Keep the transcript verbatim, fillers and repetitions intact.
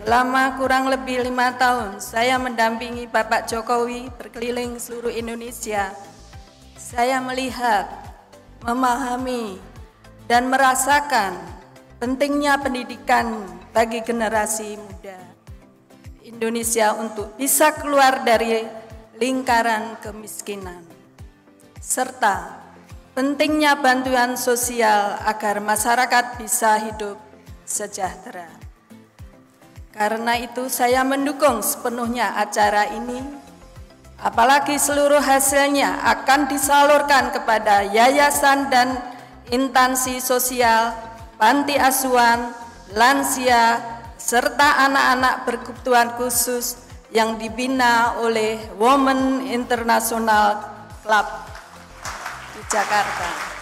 Selama kurang lebih lima tahun, saya mendampingi Bapak Jokowi berkeliling seluruh Indonesia. Saya melihat, memahami, dan merasakan pentingnya pendidikan bagi generasi muda Indonesia untuk bisa keluar dari lingkaran kemiskinan, serta pentingnya bantuan sosial agar masyarakat bisa hidup sejahtera. Karena itu saya mendukung sepenuhnya acara ini, apalagi seluruh hasilnya akan disalurkan kepada yayasan dan instansi sosial, panti asuhan, lansia, serta anak-anak berkebutuhan khusus yang dibina oleh Women International Club di Jakarta.